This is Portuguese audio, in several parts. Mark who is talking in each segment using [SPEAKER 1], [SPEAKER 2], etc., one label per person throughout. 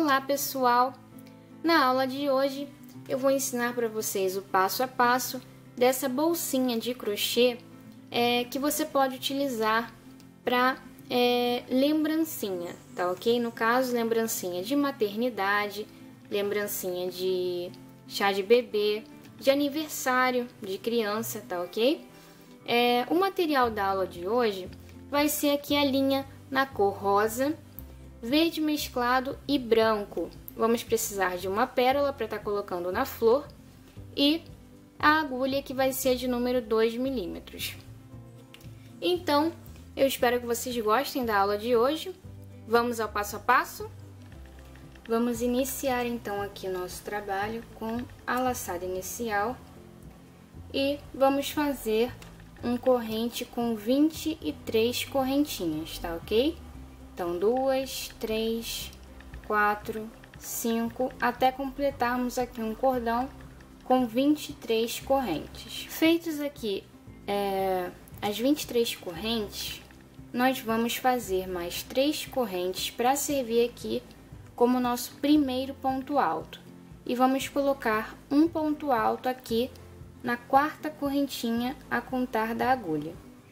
[SPEAKER 1] Olá pessoal! Na aula de hoje eu vou ensinar para vocês o passo a passo dessa bolsinha de crochê que você pode utilizar para lembrancinha, tá ok? No caso, lembrancinha de maternidade, lembrancinha de chá de bebê, de aniversário de criança, tá ok? O material da aula de hoje vai ser aqui a linha na cor rosa, verde mesclado e branco. Vamos precisar de uma pérola para estar colocando na flor e a agulha que vai ser de número 2 milímetros. Então, eu espero que vocês gostem da aula de hoje. Vamos ao passo a passo? Vamos iniciar então aqui o nosso trabalho com a laçada inicial e vamos fazer um corrente com 23 correntinhas, tá ok? Então, 2, 3, 4, 5, até completarmos aqui um cordão com 23 correntes. Feitos aqui as 23 correntes, nós vamos fazer mais 3 correntes para servir aqui como nosso primeiro ponto alto. E vamos colocar um ponto alto aqui na quarta correntinha a contar da agulha.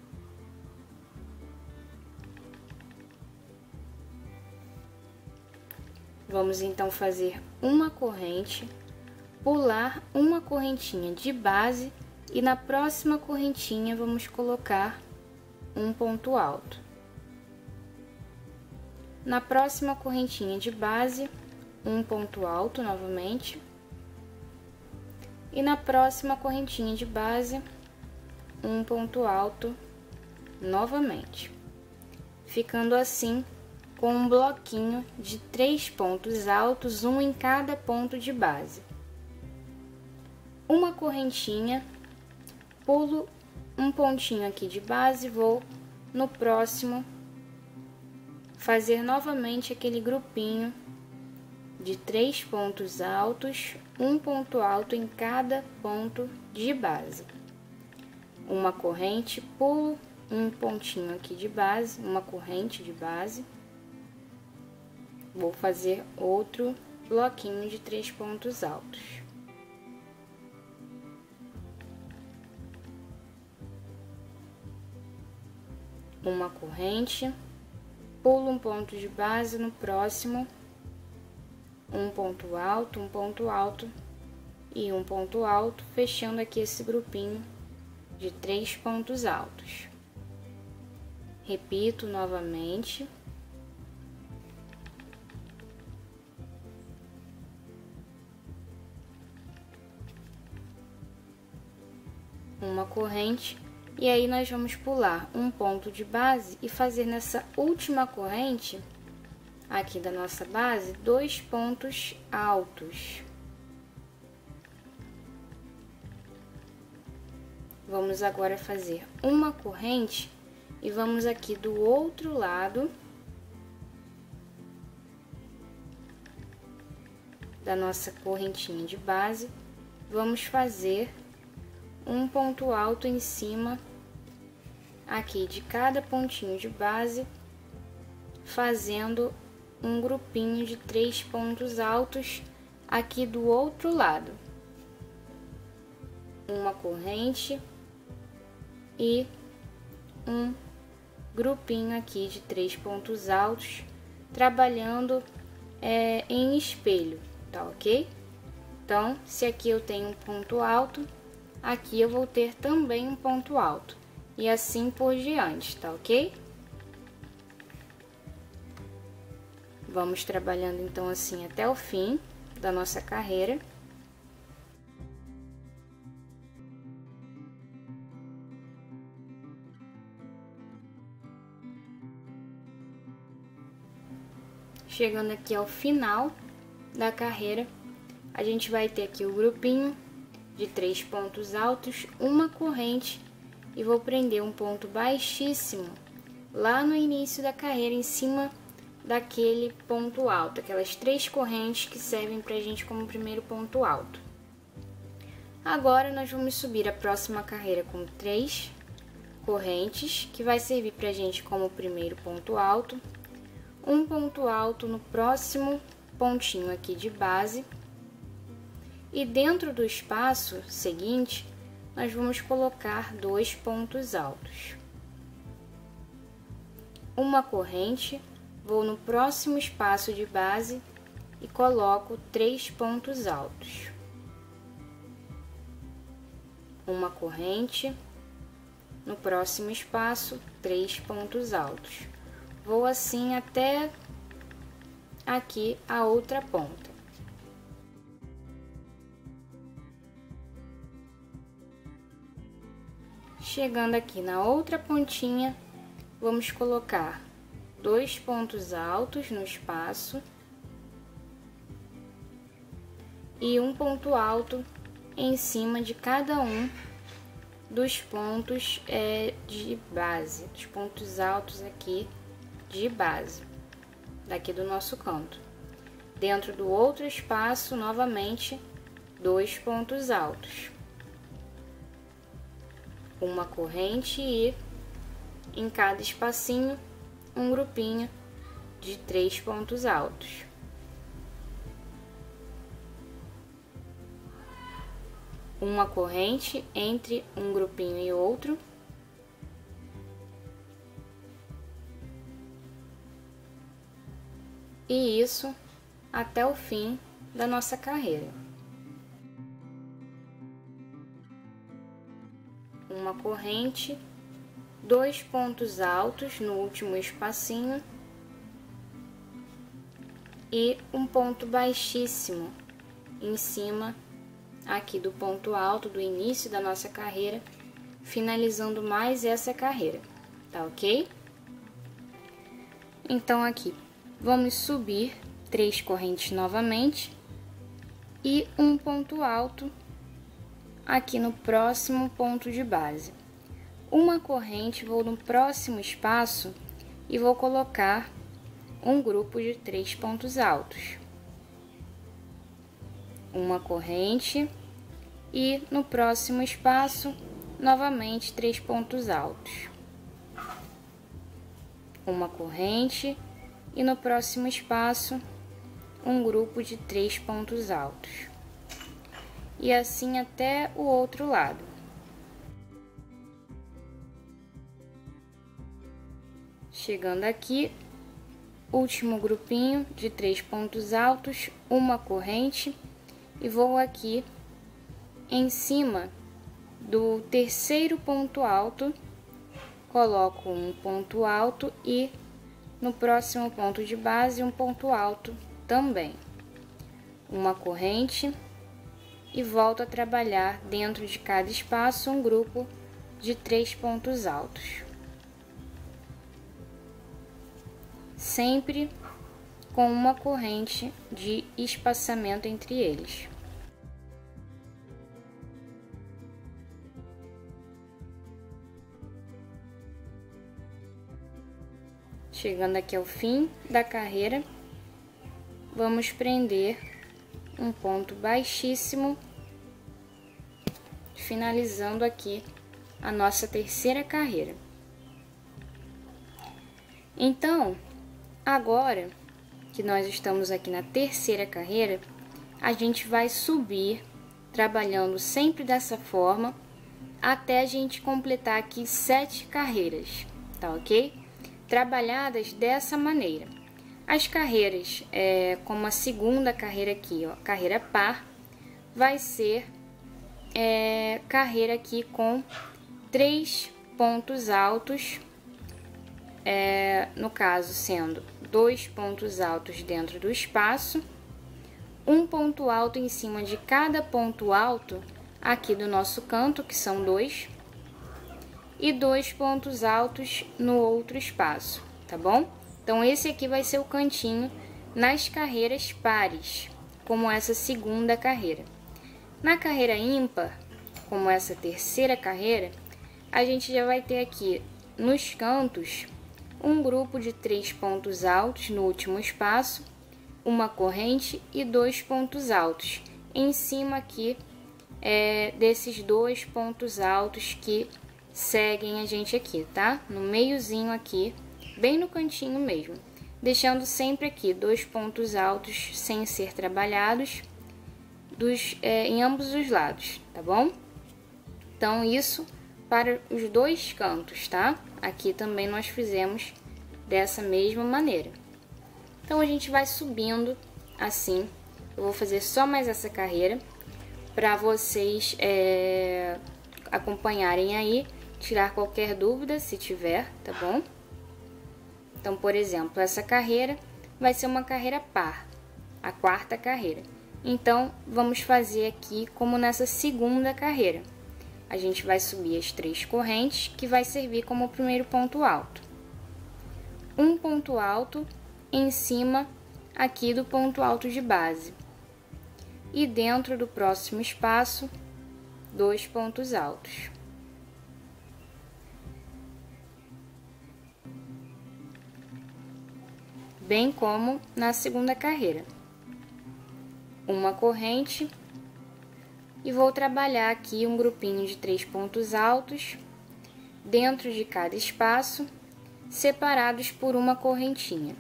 [SPEAKER 1] Vamos então fazer uma corrente, pular uma correntinha de base e na próxima correntinha vamos colocar um ponto alto. Na próxima correntinha de base, um ponto alto novamente. E na próxima correntinha de base, um ponto alto novamente. Ficando assim com um bloquinho de 3 pontos altos, um em cada ponto de base. Uma correntinha, pulo um pontinho aqui de base, vou no próximo fazer novamente aquele grupinho de 3 pontos altos, um ponto alto em cada ponto de base. Uma corrente, pulo um pontinho aqui de base, uma corrente de base. Vou fazer outro bloquinho de 3 pontos altos. Uma corrente, pulo um ponto de base, no próximo, um ponto alto e um ponto alto, fechando aqui esse grupinho de 3 pontos altos. Repito novamente. Uma corrente, e aí nós vamos pular um ponto de base e fazer nessa última corrente aqui da nossa base 2 pontos altos. Vamos agora fazer uma corrente e vamos aqui do outro lado da nossa correntinha de base, vamos fazer um ponto alto em cima aqui de cada pontinho de base, fazendo um grupinho de 3 pontos altos aqui do outro lado. Uma corrente e um grupinho aqui de 3 pontos altos, trabalhando em espelho, tá ok? Então, se aqui eu tenho um ponto alto, aqui eu vou ter também um ponto alto, e assim por diante, tá ok? Vamos trabalhando então assim até o fim da nossa carreira. Chegando aqui ao final da carreira, a gente vai ter aqui o grupinho de 3 pontos altos, uma corrente, e vou prender um ponto baixíssimo lá no início da carreira, em cima daquele ponto alto, aquelas 3 correntes que servem pra gente como primeiro ponto alto. Agora nós vamos subir a próxima carreira com 3 correntes, que vai servir pra gente como primeiro ponto alto, um ponto alto no próximo pontinho aqui de base. E dentro do espaço seguinte, nós vamos colocar 2 pontos altos. Uma corrente, vou no próximo espaço de base e coloco 3 pontos altos. Uma corrente, no próximo espaço, 3 pontos altos. Vou assim até aqui a outra ponta. Chegando aqui na outra pontinha, vamos colocar 2 pontos altos no espaço e um ponto alto em cima de cada um dos pontos de base, dos pontos altos aqui de base, daqui do nosso canto. Dentro do outro espaço, novamente, 2 pontos altos. Uma corrente e em cada espacinho um grupinho de 3 pontos altos. Uma corrente entre um grupinho e outro. E isso até o fim da nossa carreira. Uma corrente, 2 pontos altos no último espacinho e um ponto baixíssimo em cima aqui do ponto alto do início da nossa carreira, finalizando mais essa carreira, tá ok? Então aqui vamos subir 3 correntes novamente e um ponto alto aqui no próximo ponto de base. Uma corrente, vou no próximo espaço e vou colocar um grupo de 3 pontos altos. Uma corrente e no próximo espaço, novamente 3 pontos altos. Uma corrente e no próximo espaço, um grupo de 3 pontos altos. E assim até o outro lado. Chegando aqui, último grupinho de 3 pontos altos, uma corrente e vou aqui em cima do terceiro ponto alto, coloco um ponto alto e no próximo ponto de base um ponto alto também. Uma corrente e volto a trabalhar dentro de cada espaço um grupo de 3 pontos altos. Sempre com uma corrente de espaçamento entre eles. Chegando aqui ao fim da carreira, vamos prender um ponto baixíssimo, finalizando aqui a nossa terceira carreira. Então, agora que nós estamos aqui na terceira carreira, a gente vai subir, trabalhando sempre dessa forma, até a gente completar aqui 7 carreiras, tá ok? Trabalhadas dessa maneira. As carreiras, como a segunda carreira aqui, ó, carreira par, vai ser carreira aqui com 3 pontos altos, no caso sendo 2 pontos altos dentro do espaço, um ponto alto em cima de cada ponto alto aqui do nosso canto, que são 2, e 2 pontos altos no outro espaço, tá bom? Então, esse aqui vai ser o cantinho nas carreiras pares, como essa segunda carreira. Na carreira ímpar, como essa terceira carreira, a gente já vai ter aqui nos cantos um grupo de 3 pontos altos no último espaço, uma corrente e 2 pontos altos em cima aqui desses 2 pontos altos que seguem a gente aqui, tá? No meiozinho aqui, bem no cantinho mesmo. deixando sempre aqui 2 pontos altos sem ser trabalhados em ambos os lados, tá bom? Então, isso para os 2 cantos, tá? Aqui também nós fizemos dessa mesma maneira. Então, a gente vai subindo assim. Eu vou fazer só mais essa carreira para vocês acompanharem aí, tirar qualquer dúvida se tiver, tá bom? Então, por exemplo, essa carreira vai ser uma carreira par, a 4ª carreira. Então, vamos fazer aqui como nessa 2ª carreira. A gente vai subir as 3 correntes, que vai servir como o primeiro ponto alto. Um ponto alto em cima aqui do ponto alto de base. E dentro do próximo espaço, 2 pontos altos. Bem como na 2ª carreira. Uma corrente e vou trabalhar aqui um grupinho de 3 pontos altos dentro de cada espaço, separados por uma correntinha,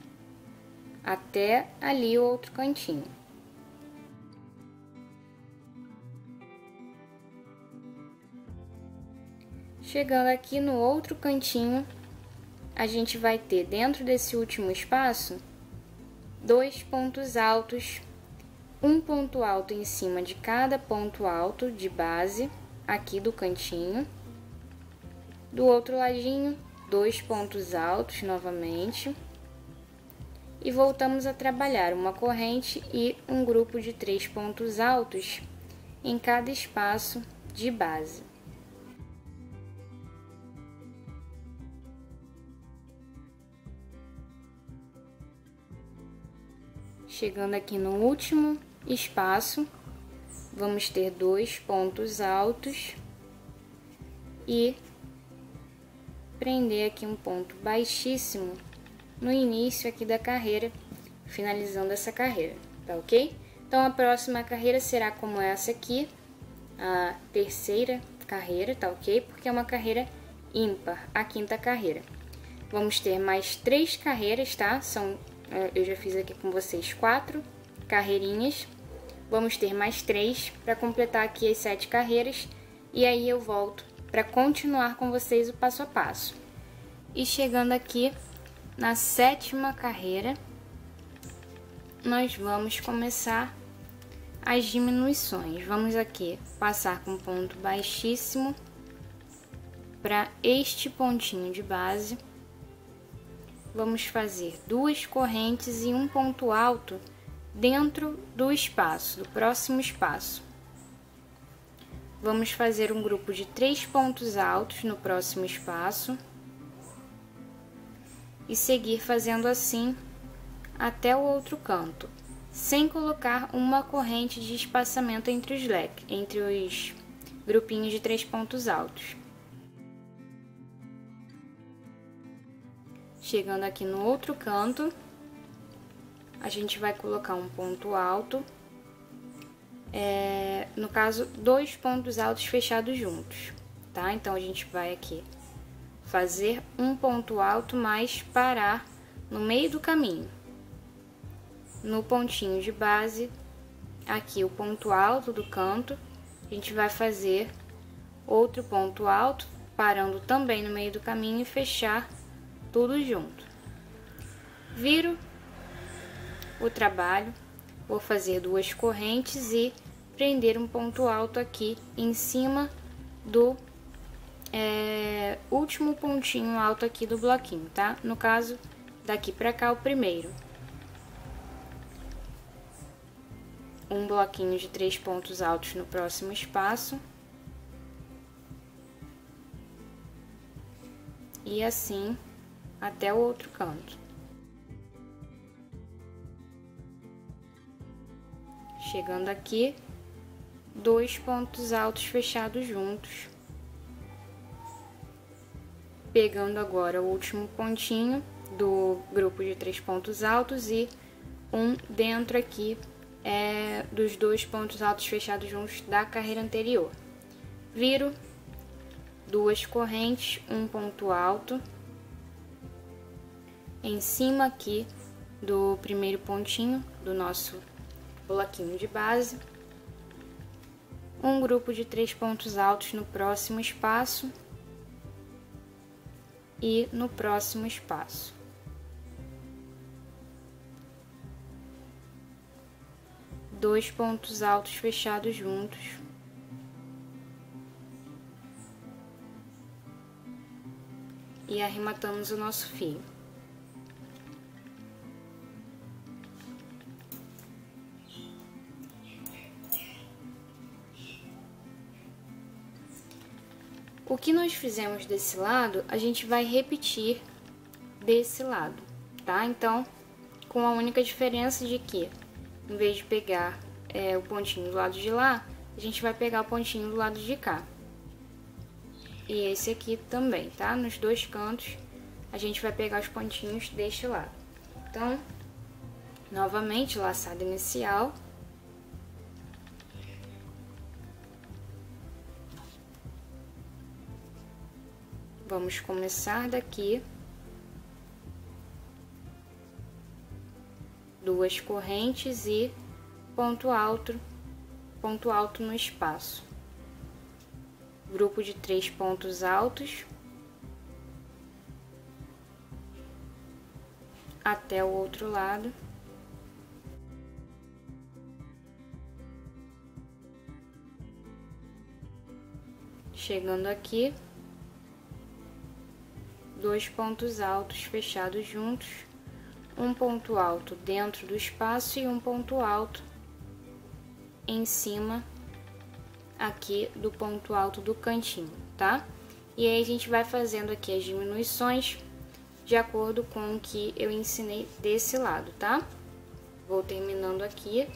[SPEAKER 1] até ali o outro cantinho. Chegando aqui no outro cantinho, a gente vai ter dentro desse último espaço 2 pontos altos, um ponto alto em cima de cada ponto alto de base aqui do cantinho. Do outro ladinho, 2 pontos altos novamente. E voltamos a trabalhar uma corrente e um grupo de 3 pontos altos em cada espaço de base. Chegando aqui no último espaço, vamos ter 2 pontos altos e prender aqui um ponto baixíssimo no início aqui da carreira, finalizando essa carreira, tá ok? Então, a próxima carreira será como essa aqui, a 3ª carreira, tá ok? Porque é uma carreira ímpar, a 5ª carreira. Vamos ter mais 3 carreiras, tá? Eu já fiz aqui com vocês 4 carreirinhas. Vamos ter mais 3 para completar aqui as 7 carreiras. E aí eu volto para continuar com vocês o passo a passo. E chegando aqui na 7ª carreira, nós vamos começar as diminuições. Vamos aqui passar com ponto baixíssimo para este pontinho de base. Vamos fazer 2 correntes e um ponto alto dentro do espaço, do próximo espaço. Vamos fazer um grupo de 3 pontos altos no próximo espaço e seguir fazendo assim até o outro canto, sem colocar uma corrente de espaçamento entre os grupinhos de 3 pontos altos. Chegando aqui no outro canto, a gente vai colocar um ponto alto, no caso, 2 pontos altos fechados juntos, tá? Então, a gente vai aqui fazer um ponto alto, mas parar no meio do caminho. No pontinho de base, aqui o ponto alto do canto, a gente vai fazer outro ponto alto, parando também no meio do caminho e fechar tudo junto. Viro o trabalho, vou fazer 2 correntes e prender um ponto alto aqui em cima do último pontinho alto aqui do bloquinho, tá? No caso, daqui pra cá o primeiro. Um bloquinho de 3 pontos altos no próximo espaço. E assim até o outro canto. Chegando aqui, 2 pontos altos fechados juntos. Pegando agora o último pontinho do grupo de 3 pontos altos e um dentro aqui dos 2 pontos altos fechados juntos da carreira anterior. Viro 2 correntes, um ponto alto. em cima aqui do primeiro pontinho do nosso bloquinho de base, um grupo de 3 pontos altos no próximo espaço e no próximo espaço. Dois pontos altos fechados juntos. E arrematamos o nosso fio. O que nós fizemos desse lado, a gente vai repetir desse lado, tá? Então, com a única diferença de que, em vez de pegar o pontinho do lado de lá, a gente vai pegar o pontinho do lado de cá. E esse aqui também, tá? Nos dois cantos, a gente vai pegar os pontinhos deste lado. Então, novamente, laçada inicial. Vamos começar daqui. Duas correntes e ponto alto no espaço. Grupo de 3 pontos altos até o outro lado. Chegando aqui, 2 pontos altos fechados juntos, um ponto alto dentro do espaço e um ponto alto em cima aqui do ponto alto do cantinho, tá? E aí a gente vai fazendo aqui as diminuições de acordo com o que eu ensinei desse lado, tá? Vou terminando aqui.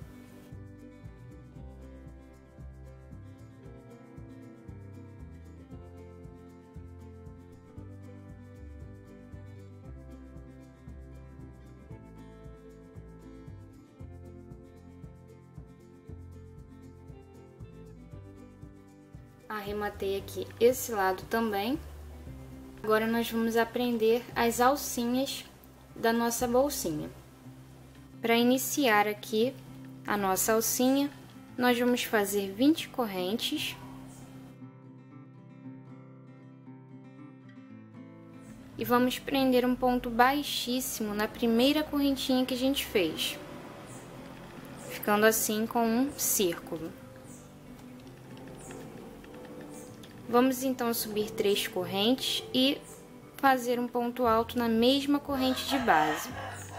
[SPEAKER 1] Arrematei aqui esse lado também. Agora nós vamos aprender as alcinhas da nossa bolsinha. Para iniciar aqui a nossa alcinha, nós vamos fazer 20 correntes. E vamos prender um ponto baixíssimo na primeira correntinha que a gente fez, ficando assim com um círculo. Vamos então subir 3 correntes e fazer um ponto alto na mesma corrente de base.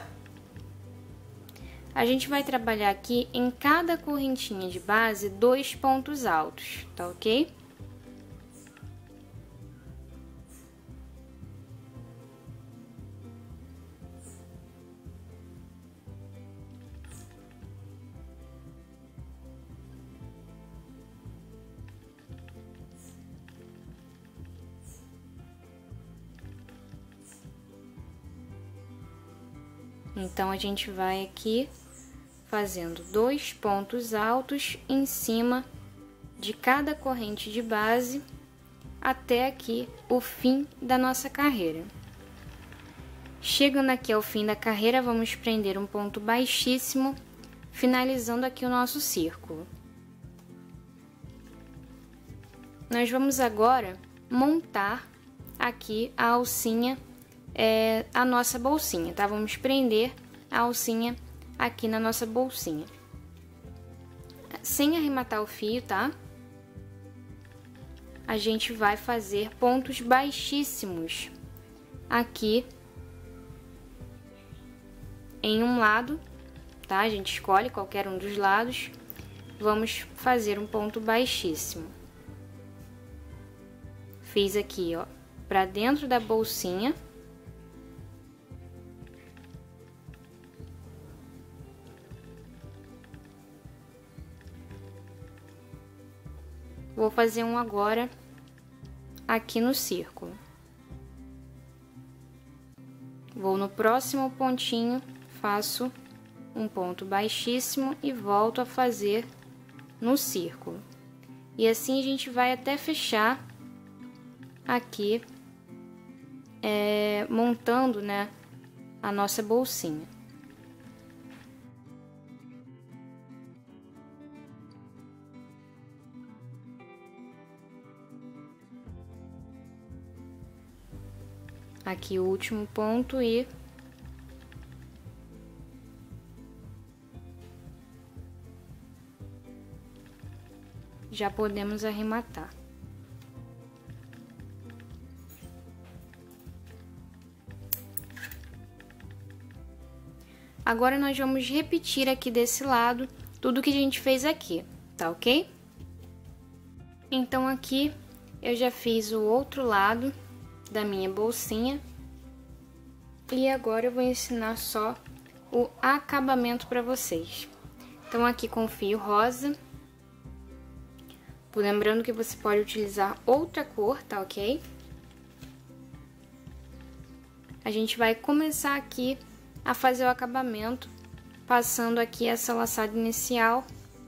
[SPEAKER 1] A gente vai trabalhar aqui em cada correntinha de base 2 pontos altos, tá ok? Então, a gente vai aqui fazendo 2 pontos altos em cima de cada corrente de base até aqui o fim da nossa carreira. Chegando aqui ao fim da carreira, vamos prender um ponto baixíssimo, finalizando aqui o nosso círculo. Nós vamos agora montar aqui a alcinha, a nossa bolsinha, tá? Vamos prender a alcinha aqui na nossa bolsinha. Sem arrematar o fio, tá? A gente vai fazer pontos baixíssimos aqui em um lado, tá? A gente escolhe qualquer um dos lados. Vamos fazer um ponto baixíssimo. Fiz aqui, ó, pra dentro da bolsinha. Vou fazer um agora aqui no círculo. Vou no próximo pontinho, faço um ponto baixíssimo e volto a fazer no círculo. E assim a gente vai até fechar aqui, montando, né, a nossa bolsinha. Aqui o último ponto e já podemos arrematar. Agora nós vamos repetir aqui desse lado tudo que a gente fez aqui, tá ok? Então aqui eu já fiz o outro lado da minha bolsinha e agora eu vou ensinar só o acabamento para vocês. Então aqui com fio rosa, lembrando que você pode utilizar outra cor, tá ok? A gente vai começar aqui a fazer o acabamento, passando aqui essa laçada inicial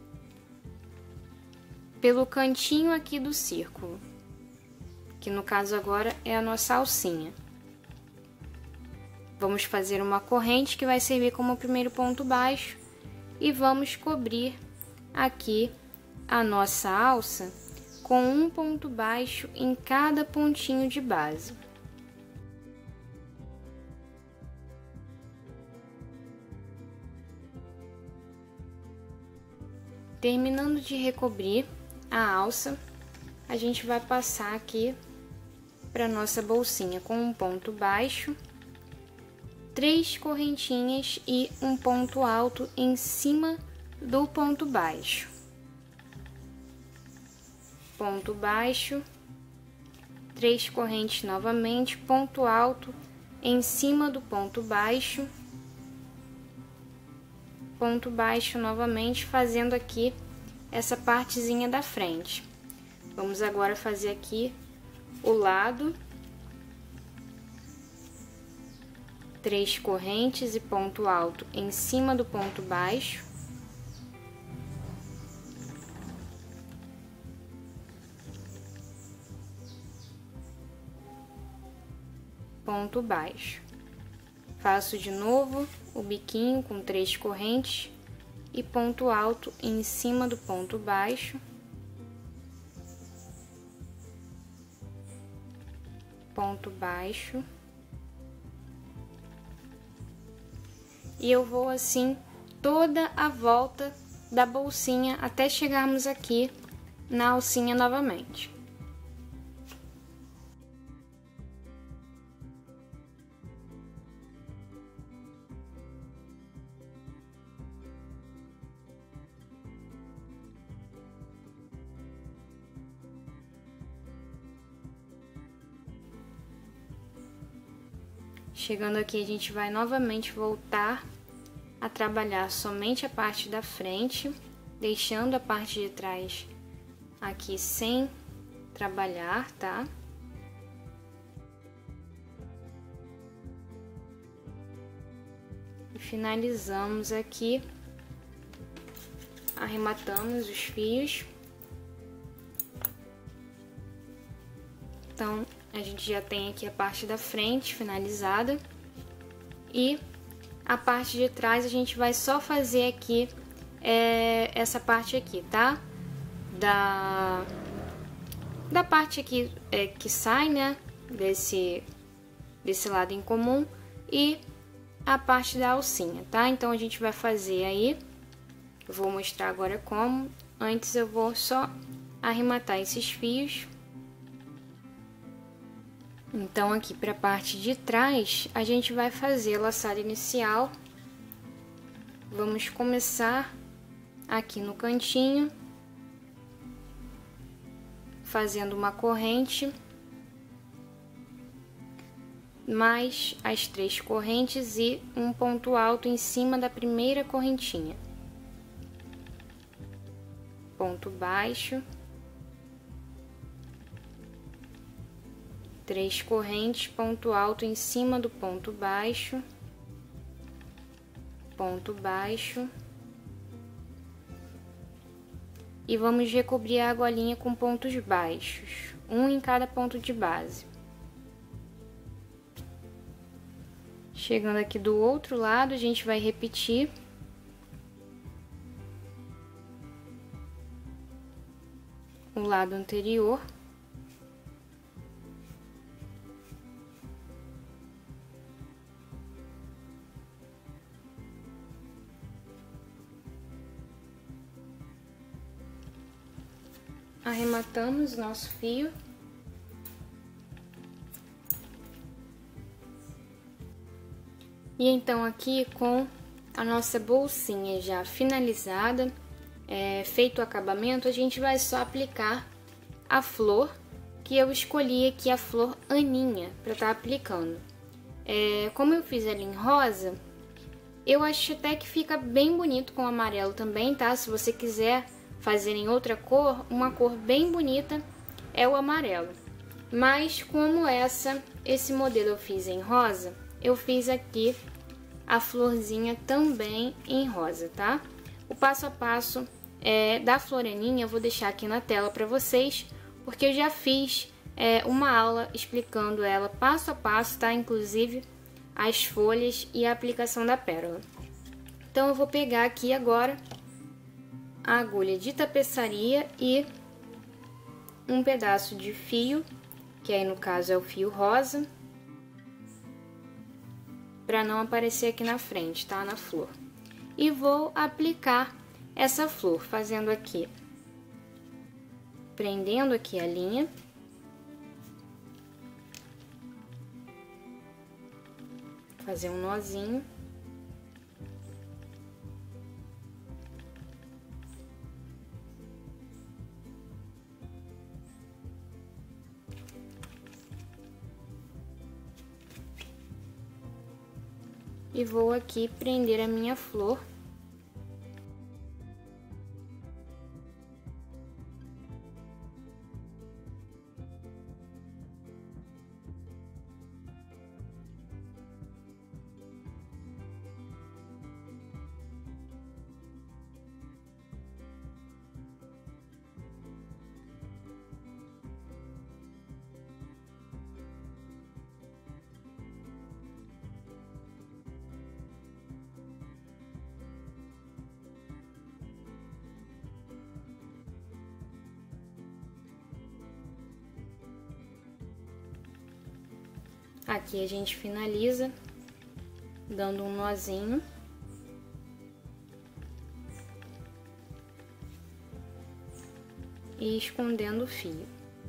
[SPEAKER 1] pelo cantinho aqui do círculo, que no caso agora é a nossa alcinha. Vamos fazer uma corrente que vai servir como primeiro ponto baixo e vamos cobrir aqui a nossa alça com um ponto baixo em cada pontinho de base. Terminando de recobrir a alça, a gente vai passar aqui para nossa bolsinha com um ponto baixo, 3 correntinhas e um ponto alto em cima do ponto baixo. Ponto baixo, 3 correntes novamente, ponto alto em cima do ponto baixo, ponto baixo novamente, fazendo aqui essa partezinha da frente. Vamos agora fazer aqui o lado, 3 correntes e ponto alto em cima do ponto baixo, ponto baixo. Faço de novo o biquinho com 3 correntes e ponto alto em cima do ponto baixo, ponto baixo, e eu vou assim toda a volta da bolsinha até chegarmos aqui na alcinha novamente. Chegando aqui, a gente vai novamente voltar a trabalhar somente a parte da frente, deixando a parte de trás aqui sem trabalhar, tá? E finalizamos aqui, arrematamos os fios. Então, a gente já tem aqui a parte da frente finalizada e a parte de trás a gente vai só fazer aqui essa parte aqui, tá? Da parte aqui que sai, né? Desse lado em comum e a parte da alcinha, tá? Então a gente vai fazer aí, eu vou mostrar agora como. Antes eu vou só arrematar esses fios. Então, aqui para a parte de trás, a gente vai fazer a laçada inicial. Vamos começar aqui no cantinho, fazendo uma corrente, mais as 3 correntes e um ponto alto em cima da primeira correntinha. Ponto baixo. 3 correntes, ponto alto em cima do ponto baixo, ponto baixo, e vamos recobrir a argolinha com pontos baixos, um em cada ponto de base. Chegando aqui do outro lado, a gente vai repetir. O lado anterior. Arrematamos nosso fio. E então aqui com a nossa bolsinha já finalizada, feito o acabamento, a gente vai só aplicar a flor, que eu escolhi aqui a flor Aninha para estar aplicando. Como eu fiz ela em rosa, eu acho até que fica bem bonito com amarelo também, tá? Se você quiser fazer em outra cor, uma cor bem bonita é o amarelo. Mas como esse modelo eu fiz em rosa, eu fiz aqui a florzinha também em rosa, tá? O passo a passo da floraninha eu vou deixar aqui na tela para vocês, porque eu já fiz uma aula explicando ela passo a passo, tá? Inclusive as folhas e a aplicação da pérola. Então eu vou pegar aqui agora a agulha de tapeçaria e um pedaço de fio, que aí no caso é o fio rosa, para não aparecer aqui na frente, tá? Na flor. E vou aplicar essa flor, fazendo aqui, prendendo aqui a linha. Fazer um nozinho. E vou aqui prender a minha flor. Aqui a gente finaliza dando um nozinho. E escondendo o fio.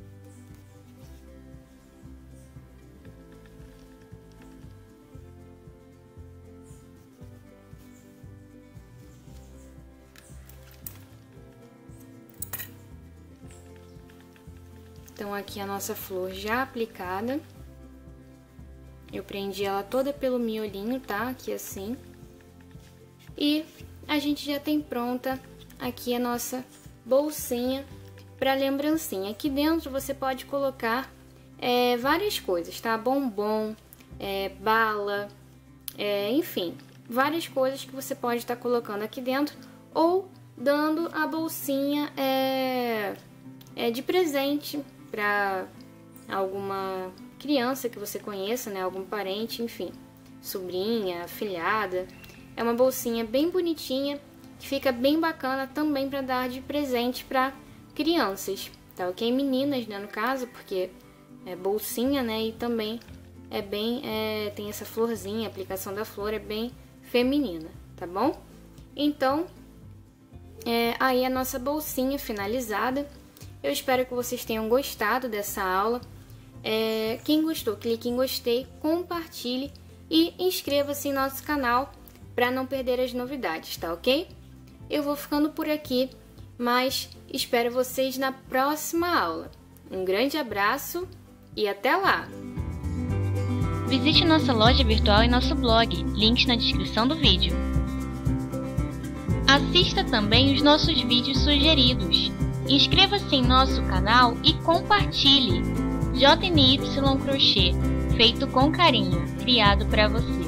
[SPEAKER 1] Então aqui a nossa flor já aplicada. Eu prendi ela toda pelo miolinho, tá? Aqui assim. E a gente já tem pronta aqui a nossa bolsinha para lembrancinha. Aqui dentro você pode colocar várias coisas, tá? Bombom, bala, enfim, várias coisas que você pode estar colocando aqui dentro ou dando a bolsinha de presente para alguma criança que você conheça, né? Algum parente, enfim, sobrinha, afilhada. É uma bolsinha bem bonitinha, que fica bem bacana também para dar de presente para crianças, tá ok? Meninas, né, no caso, porque é bolsinha, né? E também tem essa florzinha, a aplicação da flor é bem feminina, tá bom? Então, aí a nossa bolsinha finalizada. Eu espero que vocês tenham gostado dessa aula. Quem gostou, clique em gostei, compartilhe e inscreva-se em nosso canal para não perder as novidades, tá ok? Eu vou ficando por aqui, mas espero vocês na próxima aula. Um grande abraço e até lá!
[SPEAKER 2] Visite nossa loja virtual e nosso blog, links na descrição do vídeo. Assista também os nossos vídeos sugeridos. Inscreva-se em nosso canal e compartilhe. JNY Crochê, feito com carinho, criado para você.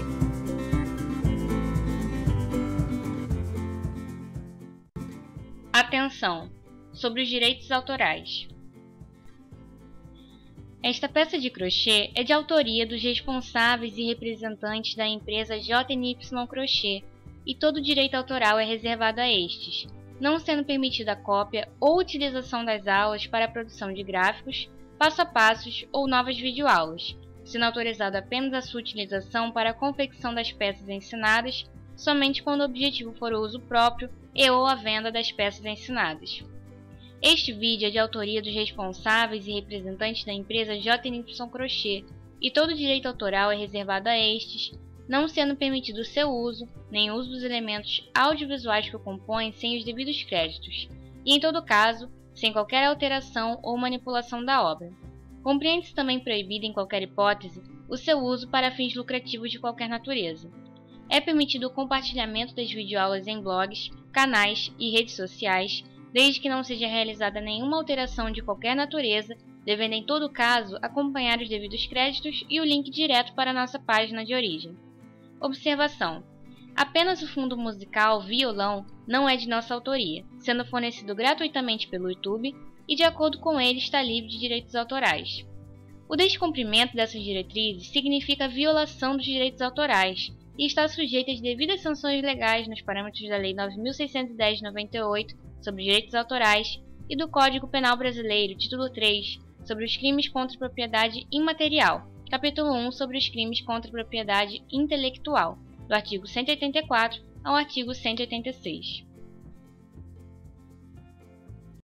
[SPEAKER 2] Atenção! Sobre os direitos autorais. Esta peça de crochê é de autoria dos responsáveis e representantes da empresa JNY Crochê e todo o direito autoral é reservado a estes, não sendo permitida a cópia ou utilização das aulas para a produção de gráficos, passo a passos ou novas videoaulas, sendo autorizado apenas a sua utilização para a confecção das peças ensinadas, somente quando o objetivo for o uso próprio e ou a venda das peças ensinadas. Este vídeo é de autoria dos responsáveis e representantes da empresa JNY Crochê e todo o direito autoral é reservado a estes, não sendo permitido o seu uso, nem o uso dos elementos audiovisuais que o compõem sem os devidos créditos, e em todo caso, sem qualquer alteração ou manipulação da obra. Compreende-se também proibido em qualquer hipótese o seu uso para fins lucrativos de qualquer natureza. É permitido o compartilhamento das videoaulas em blogs, canais e redes sociais, desde que não seja realizada nenhuma alteração de qualquer natureza, devendo em todo caso acompanhar os devidos créditos e o link direto para a nossa página de origem. Observação: apenas o fundo musical Violão não é de nossa autoria, sendo fornecido gratuitamente pelo YouTube e de acordo com ele está livre de direitos autorais. O descumprimento dessas diretrizes significa violação dos direitos autorais e está sujeito às devidas sanções legais nos parâmetros da Lei 9.610/98 sobre direitos autorais e do Código Penal Brasileiro, título 3, sobre os crimes contra a propriedade imaterial, capítulo 1 sobre os crimes contra a propriedade intelectual, do artigo 184 ao artigo 186.